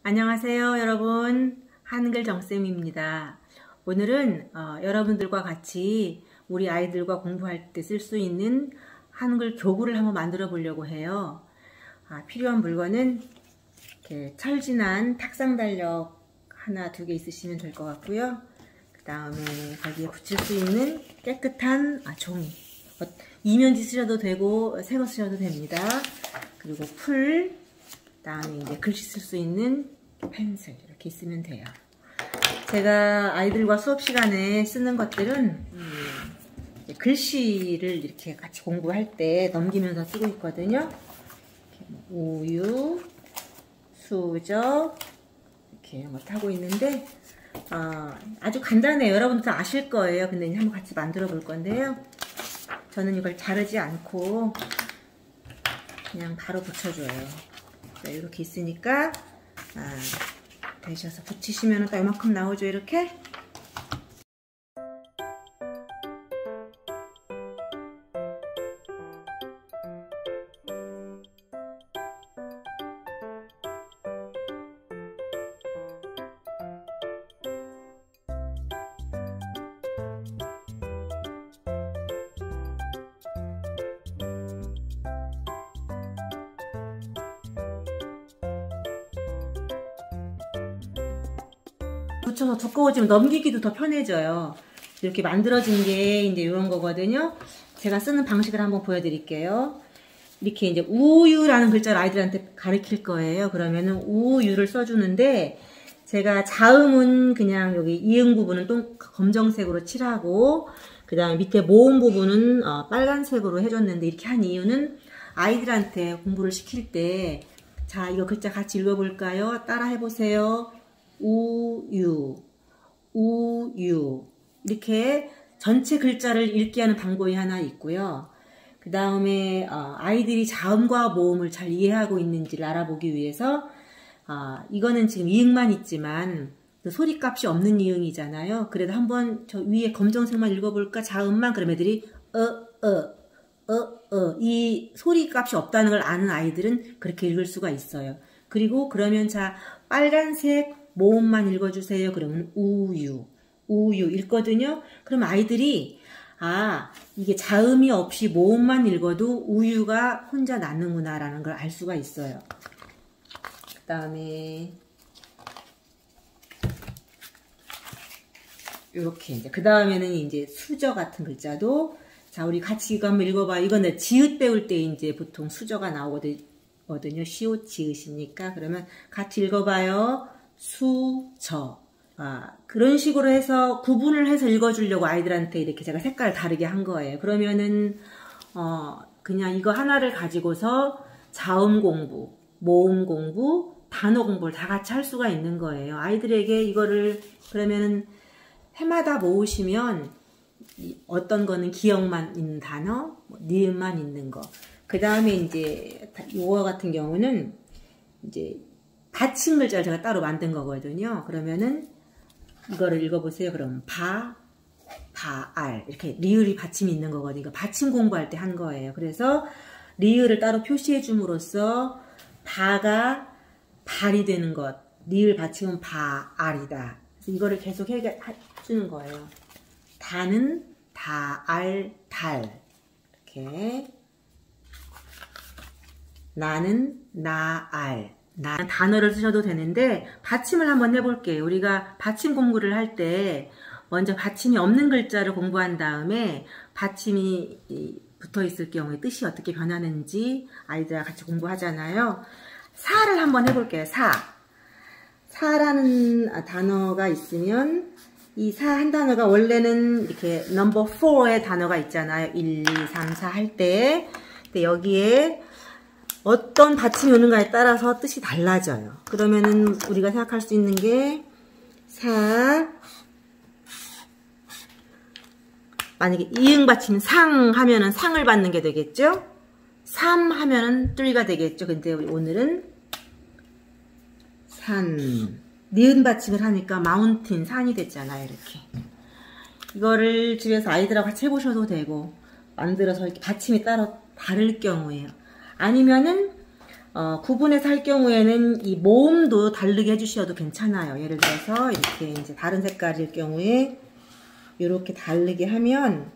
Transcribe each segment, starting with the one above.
안녕하세요 여러분, 한글 정쌤입니다. 오늘은 여러분들과 같이 우리 아이들과 공부할 때 쓸 수 있는 한글 교구를 한번 만들어 보려고 해요. 필요한 물건은 이렇게 철진한 탁상 달력 하나, 두 개 있으시면 될 것 같고요. 그 다음에 거기에 붙일 수 있는 깨끗한 종이, 이면지 쓰셔도 되고 새거 쓰셔도 됩니다. 그리고 풀, 그 다음에 이제 글씨 쓸 수 있는 펜슬, 이렇게 있으면 돼요. 제가 아이들과 수업 시간에 쓰는 것들은 글씨를 이렇게 같이 공부할 때 넘기면서 쓰고 있거든요. 우유, 수저, 이렇게 이런 것 하고 있는데 아주 간단해요. 여러분도 아실 거예요. 근데 한번 같이 만들어 볼 건데요. 저는 이걸 자르지 않고 그냥 바로 붙여줘요. 이렇게 있으니까 되셔서 붙이시면 또 이만큼 나오죠. 이렇게. 붙여서 두꺼워지면 넘기기도 더 편해져요. 이렇게 만들어진 게 이제 이런 거거든요. 제가 쓰는 방식을 한번 보여드릴게요. 이렇게 이제 우유라는 글자를 아이들한테 가르칠 거예요. 그러면은 우유를 써주는데, 제가 자음은 그냥 여기 이응 부분은 검정색으로 칠하고, 그 다음에 밑에 모음 부분은 빨간색으로 해줬는데, 이렇게 한 이유는 아이들한테 공부를 시킬 때, 자, 이거 글자 같이 읽어볼까요? 따라 해보세요. 우유, 우유. 이렇게 전체 글자를 읽게 하는 방법이 하나 있고요. 그 다음에 아이들이 자음과 모음을 잘 이해하고 있는지를 알아보기 위해서 이거는 지금 이응만 있지만 소리값이 없는 이응이잖아요. 그래도 한번 저 위에 검정색만 읽어볼까? 자음만. 그럼 애들이 이 소리값이 없다는 걸 아는 아이들은 그렇게 읽을 수가 있어요. 그리고 그러면 자, 빨간색 모음만 읽어주세요. 그러면 우유, 우유 읽거든요. 그럼 아이들이 이게 자음이 없이 모음만 읽어도 우유가 혼자 나는구나 라는 걸 알 수가 있어요. 그 다음에 이렇게 이제 그 다음에는 이제 수저 같은 글자도, 자, 우리 같이 이거 한번 읽어봐. 이거는 지읒 배울 때 이제 보통 수저가 나오거든요. 시옷 지읒이니까. 그러면 같이 읽어봐요. 수저. 그런 식으로 해서 구분을 해서 읽어주려고 아이들한테 이렇게 제가 색깔 다르게 한 거예요. 그러면은 그냥 이거 하나를 가지고서 자음 공부, 모음 공부, 단어 공부를 다 같이 할 수가 있는 거예요. 아이들에게 이거를 그러면은 해마다 모으시면 어떤 거는 기억만 있는 단어, 니은만 있는 거. 그 다음에 이제 요거 같은 경우는 이제 받침 글자를 제가 따로 만든 거거든요. 그러면은 이거를 읽어보세요. 그럼 알 이렇게 리을이 받침이 있는 거거든요. 받침 공부할 때 한 거예요. 그래서 리을을 따로 표시해 줌으로써 바가 발이 되는 것, 리을 받침은 알이다. 그래서 이거를 계속 해주는 거예요. 다는 알, 달. 이렇게. 나는 알. 단어를 쓰셔도 되는데 받침을 한번 해볼게요. 우리가 받침 공부를 할 때 먼저 받침이 없는 글자를 공부한 다음에 받침이 붙어 있을 경우에 뜻이 어떻게 변하는지 아이들과 같이 공부하잖아요. 사를 한번 해볼게요. 사라는 단어가 있으면 이 사 한 단어가 원래는 이렇게 넘버 4의 단어가 있잖아요. 1, 2, 3, 4 할 때. 근데 여기에 어떤 받침이 오는가에 따라서 뜻이 달라져요. 그러면은 우리가 생각할 수 있는 게 만약에 이응 받침 상 하면은 상을 받는 게 되겠죠? 삼 하면은 뚜리가 되겠죠? 근데 오늘은 산. 니은 받침을 하니까 마운틴, 산이 됐잖아요. 이렇게. 이거를 집에서 아이들하고 같이 해보셔도 되고, 만들어서 이렇게 받침이 따로 다를 경우에요. 아니면은 구분해서 할 경우에는 이 모음도 다르게 해주셔도 괜찮아요. 예를 들어서 이렇게 이제 다른 색깔일 경우에 이렇게 다르게 하면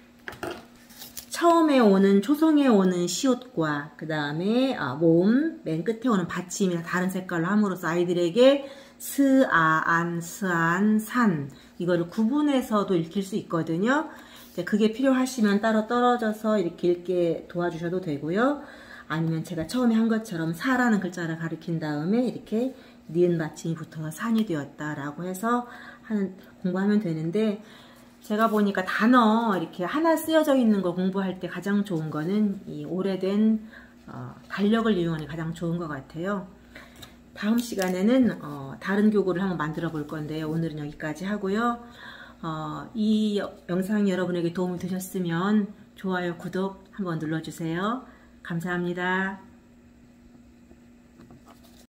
처음에 오는 초성에 오는 시옷과 그 다음에 모음 맨 끝에 오는 받침이 다른 색깔로 함으로써 아이들에게 스, 아, 안, 스, 안, 산 이거를 구분해서도 읽힐 수 있거든요. 그게 필요하시면 따로 떨어져서 이렇게 읽게 도와주셔도 되고요. 아니면 제가 처음에 한 것처럼 사라는 글자를 가리킨 다음에 이렇게 니은 받침이 붙어서 산이 되었다라고 해서 공부하면 되는데, 제가 보니까 단어 이렇게 하나 쓰여져 있는 거 공부할 때 가장 좋은 거는 이 오래된 달력을 이용하는 게 가장 좋은 것 같아요. 다음 시간에는 다른 교구를 한번 만들어 볼 건데요. 오늘은 여기까지 하고요. 이 영상이 여러분에게 도움이 되셨으면 좋아요, 구독 한번 눌러주세요. 감사합니다.